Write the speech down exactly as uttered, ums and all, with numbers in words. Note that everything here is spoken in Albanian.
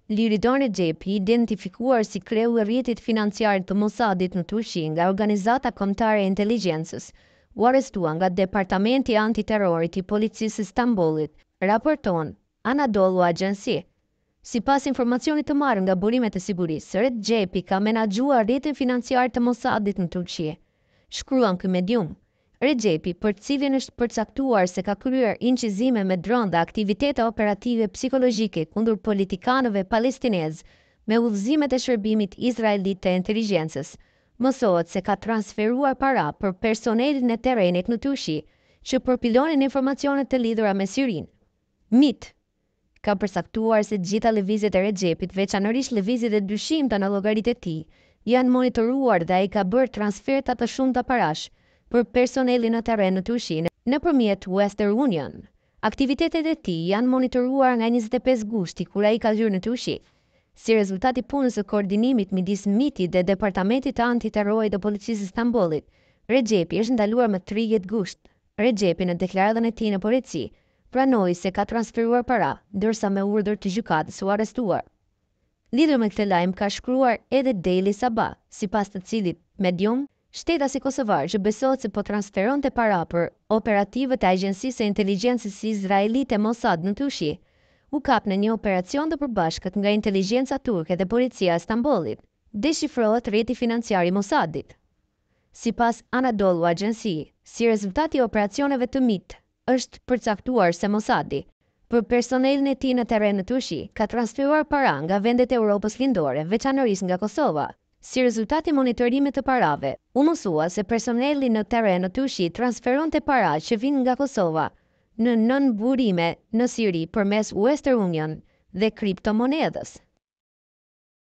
Liridon Rexhepi, identifikuar si kreu i rrjetit financiar të Mossadit në Turqi nga Organizata Kombëtare e Inteligjencës, u arrestuan nga Departamenti Antiterrorit i Policisë së Stambollit, raporton Anadolu Agency. Sipas informacionit të marrë nga burimet e sigurisë, Rexhepi ka menaxhuar rrjetin financiar të Mossadit në Turqi. Shkruan ky medium. Rexhepi, për të cilin është përcaktuar se ka kryer incizime me dron dhe aktivitete operative psikologjike kundër politikanëve palestinez me udhëzimet e shërbimit izraelit të inteligjencës, mësohet se ka transferuar para për personelin e terrenit në Turqi që përpilonin informacione të lidhura me Sirinë. M I T ka përcaktuar se të gjitha lëvizjet e Rexhepit, veçanërisht lëvizjet e dyshimta në llogaritë e tij, janë monitoruar dhe ai ka bërë transferta të shumta parash për personelin në terren në Turqi nëpërmjet Western Union. Aktivitetet e tij janë monitoruar nga njëzet e pesë gushti kur ai ka hyrë në Turqi. Si rezultat i punës së koordinimit midis M I T-it dhe Departamentit të Antiterrorit të Policisë së Stambollit, Rexhepi është ndaluar më tridhjetë gusht. Rexhepi në deklaratën e tij në polici pranoi se ka transferuar para, ndërsa me urdhër të gjykatës u arrestuar. Lidhur me këtë lajm ka shkruar edhe Daily Sabah, sipas të cilit medium, shtetasi kosovar që besohet se po transferonte para për operativet e Agjencisë së Inteligjencës Izraelite Mossad në Turqi, u kap në një operacion të përbashkët nga inteligjenca turke dhe policia e Stambollit. Deshifrohet rrjeti financiar i Mossadit. Sipas Anadolu Agency, si rezultati i operacioneve të M I T, është përcaktuar se Mossadi, për personelin e tij në terren në Turqi, ka transferuar para nga vendet e Europës Lindore, veçanërisht nga Kosova. Si rezultat i monitorimit të parave, u mësua se personeli në terren në Turqi transferonte para që vinë nga Kosova në nën burime në Siri përmes Western Union dhe kriptomonedhës.